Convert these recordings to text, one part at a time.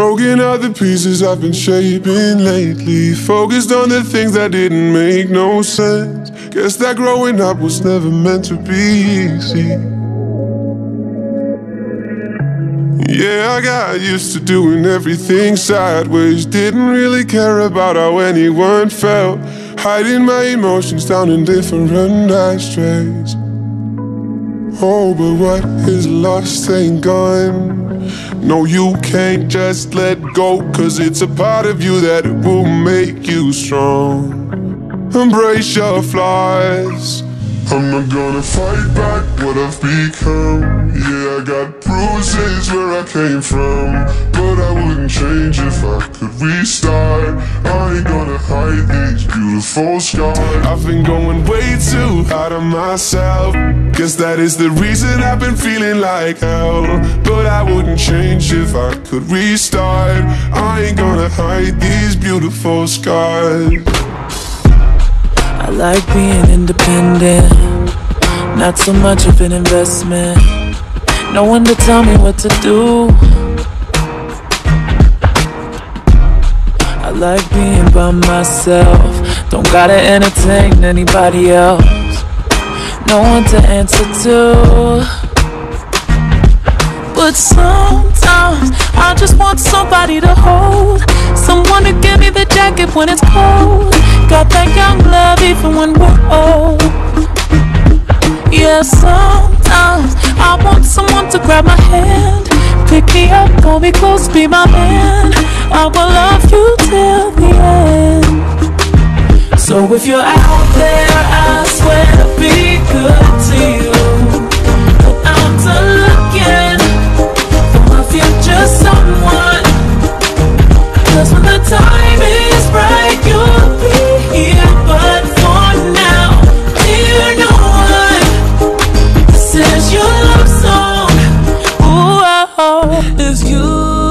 Broken out the pieces I've been shaping lately, focused on the things that didn't make no sense. Guess that growing up was never meant to be easy. Yeah, I got used to doing everything sideways, didn't really care about how anyone felt, hiding my emotions down in different ashtrays. Oh, but what is lost ain't gone. No, you can't just let go, 'cause it's a part of you that will make you strong. Embrace your flaws. I'm not gonna fight back what I've become. Yeah, I got bruises where I came from, but I wouldn't change if I could restart. I ain't gonna hide these beautiful scars. I've been going way too hard on myself. Guess that is the reason I've been feeling like hell, but I wouldn't change if I could restart. I ain't gonna hide these beautiful scars. I like being independent, not so much of an investment. No one to tell me what to do. I like being by myself, don't gotta entertain anybody else. No one to answer to. But sometimes I just want somebody to hold, someone to give me the jacket when it's cold. Got that young love even when we're old. Yeah, sometimes I want someone to grab my hand, pick me up, pull me close, be my man. I will love you till the end. So if you're out there, I swear to be good to you. But I'm to looking for my future someone, 'cause when the time is right, you'll be here. But for now, dear, no one, this is your love song. Ooh, oh, it's you.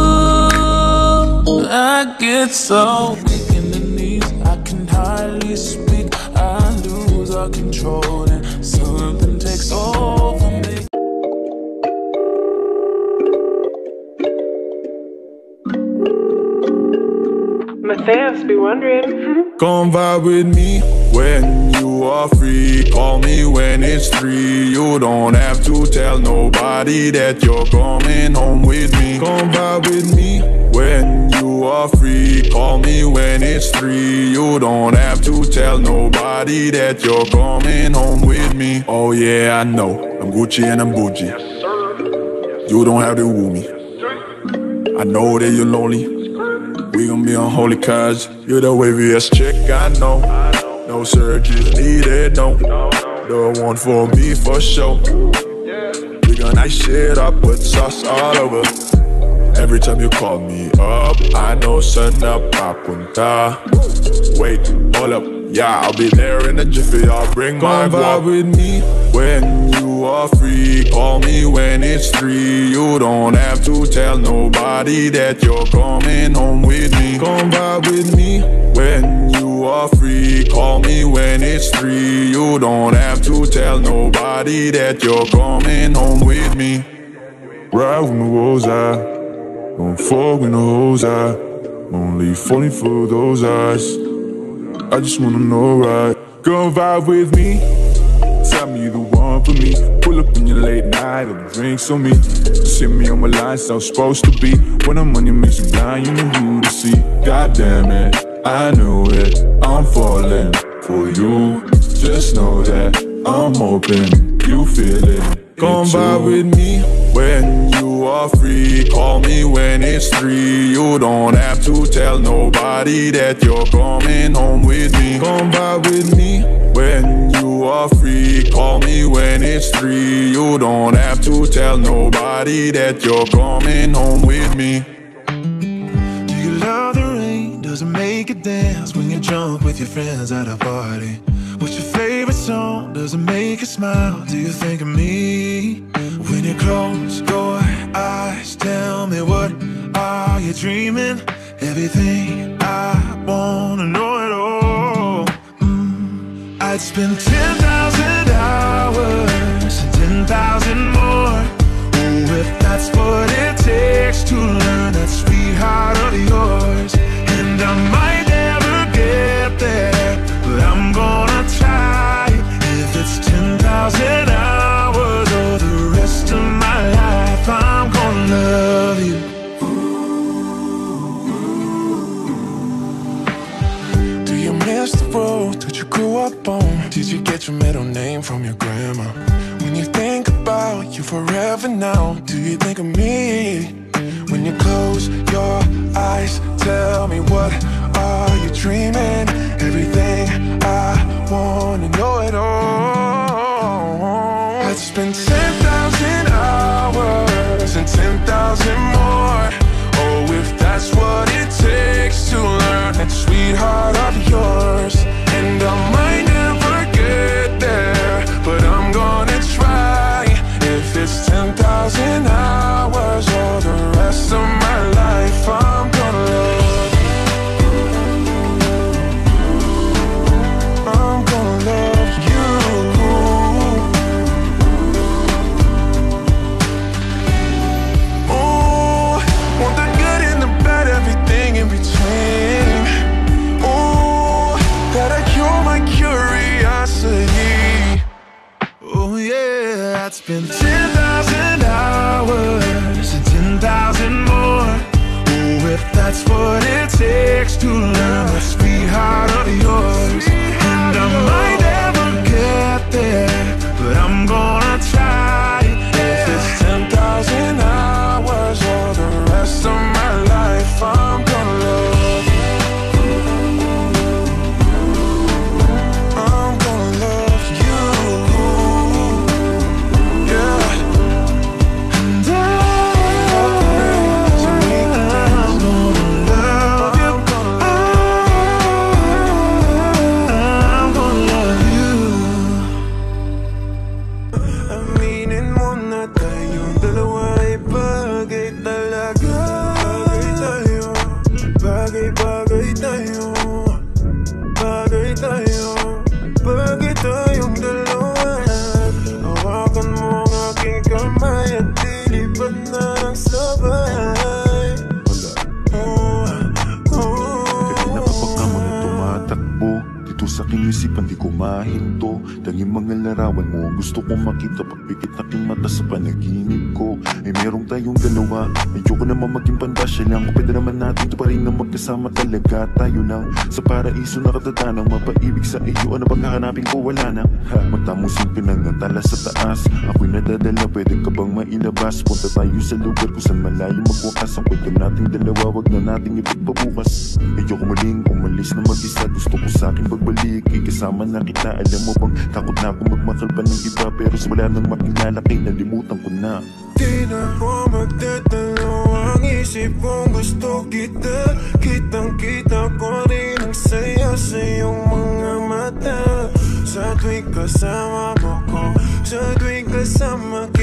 I get so weak in the knees, I can hardly speak. I lose all control and something takes over me. Matthias be wondering. Come vibe with me when you are free. Call me when it's 3. You don't have to tell nobody that you're coming home with me. Come vibe with me when you are free. Call me when it's 3. You don't have to tell nobody that you're coming home with me. Oh yeah, I know, I'm Gucci and I'm bougie. You don't have to woo me. I know that you're lonely. We gon' be unholy, 'cause you're the waviest chick I know. No surgery needed, no. The one for me for sure. We gon' nice shit up with sauce all over. Every time you call me up, I know sun up, papunta. Wait, hold up, yeah, I'll be there in a jiffy. I'll bring my vibe with me when you are free. Call me when it's 3. You don't have to tell nobody that you're coming home with me. Come vibe with me when you are free. Call me when it's 3. You don't have to tell nobody that you're coming home with me. Ride with my woes out, don't fuck with no hoes out. Only falling for those eyes, I just wanna know right. Come vibe with me, tell me you the one for me. Pull up in your late night, or the drinks on me. See me on my line, so I'm supposed to be. When the money makes you blind, you know who to see. God damn it, I knew it, I'm falling for you. Just know that I'm hoping you feel it. Come vibe with me when you are free. Call me when it's 3. You don't have to tell nobody that you're coming home with me. Come vibe with me when you are free. Call me when it's 3. You don't have to tell nobody that you're coming home with me. Do you love the rain? Does it make you dance when you're drunk with your friends at a party? What's your favorite song? Does it make you smile? Do you think of me? When you close your eyes, tell me, what are you dreaming? Everything I wanna know it all. I'd spend 10,000 hours and 10,000 more. Oh, if that's what it takes to learn that sweetheart from your grandma. When you think about you forever now, do you think of me? When you close your eyes, tell me what are you dreaming? Everything I wanna know it all. I'd spend 10,000 hours and 10,000 more. Oh, if that's what it takes to learn that sweetheart of yours. And I might never get there, but I'm gonna try. If it's 10,000 hours or the rest of my life, I'm gonna love. I'm gonna love you. Oh, want the good and the bad, everything in between. Oh, gotta cure my curiosity. Oh yeah, I'd spend 10,000 hours and 10,000 more. Oh, if that's what it takes to learn the sweetheart of yours. And I might never get there, but I'm gonna try. If it's 10,000 hours or the rest of my life, I'm gonna love. I'm gonna love you. Yeah. And I'm gonna love you. I'm gonna love you. Aminin mo na tayong dalawa ay bagay talaga. Bagay tayo, bagay tayo, bagay tayo, bagay tayong dalawa. Hawakan mo ang aking kamay at lilipad na ng sabay. Kanina kapag ka mga tumatakbo dito sa aking isipan di ko mahinto. Tanging mga larawan mo gusto kong makita. Pagpikit aking mata sa panaginip ko ay merong tayong dalawa. Ayoko naman maging pandasya lang. Kung pwede naman natin ito pa rin na magkasama talaga. Tayo lang sa paraiso na katatanang mapaibig sa iyo. Ano bang hahanapin ko? Wala na. Matamusin pinangantala sa taas. Ako'y nadadala, pwede ka bang mailabas? Punta tayo sa lugar kung saan malayo magwakas. Ang kwento nating dalawa, wag na nating ipagpabukas. Ayoko muling umalis na mag-isa. Gusto ko sa akin pagbalik, ikasama na kita. Alam mo bang takot na akong magmakal pa ng iba. Pero sa wala nang makilala kay nalimutan ko na. Di na ko magtatalo ang isip kong gusto kita. Kitang-kita ko rin ang saya sa iyong mga mata. Sa tuwing kasama mo ko, sa tuwing kasama kita.